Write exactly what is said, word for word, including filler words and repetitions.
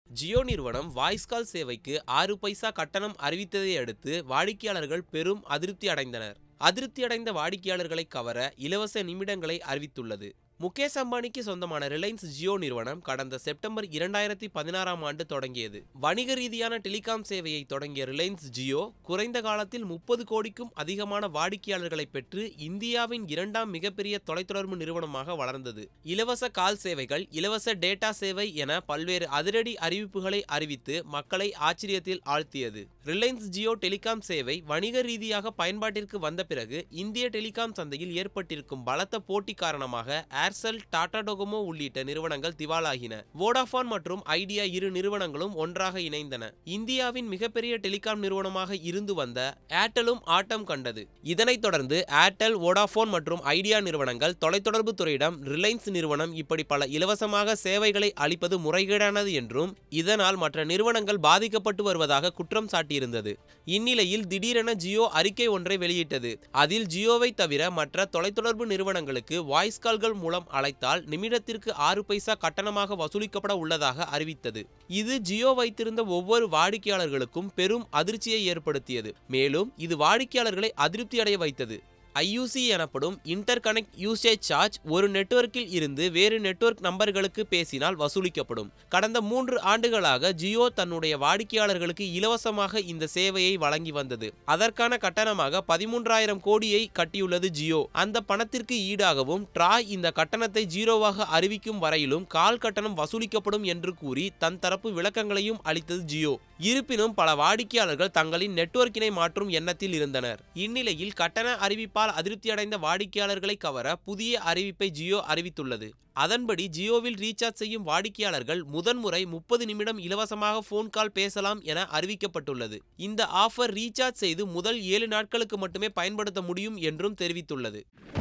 ஜியோ நிறுவனம் voice call சேவைக்கு ஆறு பைசா கட்டணம் அறிவித்ததை அடுத்து வாடிக்கையாளர்கள் பெரும் அதிருப்தி அடைந்தனர். அதிருப்தியடைந்த வாடிக்கையாளர்களை கவர இலவச நிமிடங்களை அறிவித்துள்ளது. முகேஷ் அம்பானிக்கு சொந்தமான ரிலையன்ஸ் ஜியோ நிறுவனம் கடந்த செப்டம்பர் இரண்டாயிரத்தி பதினாறாம் ஆண்டு தொடங்கியது. வணிக ரீதியான டெலிகாம் சேவையை தொடங்கிய ரிலையன்ஸ் ஜியோ குறைந்த காலத்தில் முப்பது கோடிக்கும் அதிகமான வாடிக்கையாளர்களை பெற்று இந்தியாவின் இரண்டாம் மிகப்பெரிய தொலைத்தொடர்பு நிறுவனமாக வளர்ந்தது. இலவச கால் சேவைகள், இலவச டேட்டா சேவை என பல்வேறு அதிரடி அறிவிப்புகளை அறிவித்து மக்களை ஆச்சரியத்தில் ஆழ்த்தியது. ரிலையன்ஸ் ஜியோ டெலிகாம் சேவை வணிக ரீதியாக பயன்பாட்டிற்கு வந்த பிறகு இந்திய டெலிகாம் சந்தையில் ஏற்பட்டிருக்கும் பலத்த போட்டி காரணமாக ஏர்செல், டாடா டோகோமோ உள்ளிட்ட நிறுவனங்கள் திவாலாகின. வோடாஃபோன் மற்றும் ஐடியா இரு நிறுவனங்களும் ஒன்றாக இணைந்தன. இந்தியாவின் மிகப்பெரிய டெலிகாம் நிறுவனமாக இருந்து வந்த ஏர்டெலும் ஆட்டம் கண்டது. இதனைத் தொடர்ந்து ஏர்டெல், வோடாஃபோன் மற்றும் ஐடியா நிறுவனங்கள் தொலைத்தொடர்பு துறையிடம் ரிலையன்ஸ் நிறுவனம் இப்படி பல இலவசமாக சேவைகளை அளிப்பது முறைகேடானது என்றும் இதனால் மற்ற நிறுவனங்கள் பாதிக்கப்பட்டு வருவதாக குற்றம் சாட்டியிருந்தது. இந்நிலையில் திடீரென ஜியோ அறிக்கை ஒன்றை வெளியிட்டது. அதில் ஜியோவை தவிர மற்ற தொலைத்தொடர்பு நிறுவனங்களுக்கு வாய்ஸ் கால்கள் மூலம் அழைத்தால் நிமிடத்திற்கு ஆறு பைசா கட்டணமாக வசூலிக்கப்பட உள்ளதாக அறிவித்தது. இது ஜியோ வைத்திருந்த ஒவ்வொரு வாடிக்கையாளர்களுக்கும் பெரும் அதிர்ச்சியை ஏற்படுத்தியது. மேலும் இது வாடிக்கையாளர்களை அதிருப்தி அடைய வைத்தது. ஐ யூ சி எனப்படும் இன்டர் கனெக்ட் யூசேஜ் சார்ஜ் ஒரு நெட்வொர்க்கில் இருந்து வேறு நெட்வொர்க் நம்பர்களுக்கு பேசினால் வசூலிக்கப்படும். கடந்த மூன்று ஆண்டுகளாக ஜியோ தன்னுடைய வாடிக்கையாளர்களுக்கு இலவசமாக இந்த சேவையை வழங்கி வந்தது. அதற்கான கட்டணமாக பதிமூன்றாயிரம் கோடியை கட்டியுள்ளது ஜியோ. அந்த பணத்திற்கு ஈடாகவும் ட்ராய் இந்த கட்டணத்தை ஜீரோவாக அறிவிக்கும் வரையிலும் கால் கட்டணம் வசூலிக்கப்படும் என்று கூறி தன் தரப்பு விளக்கங்களையும் அளித்தது ஜியோ. இருப்பினும் பல வாடிக்கையாளர்கள் தங்களின் நெட்வொர்க்கினை மாற்றும் எண்ணத்தில் இருந்தனர். இந்நிலையில் கட்டண அறிவிப்பால் அதிருப்தியடைந்த வாடிக்கையாளர்களை கவர புதிய அறிவிப்பை ஜியோ அறிவித்துள்ளது. அதன்படி ஜியோவில் ரீசார்ஜ் செய்யும் வாடிக்கையாளர்கள் முதன்முறை முப்பது நிமிடம் இலவசமாக போன் கால் பேசலாம் என அறிவிக்கப்பட்டுள்ளது. இந்த ஆஃபர் ரீசார்ஜ் செய்து முதல் ஏழு நாட்களுக்கு மட்டுமே பயன்படுத்த முடியும் என்றும் தெரிவித்துள்ளது.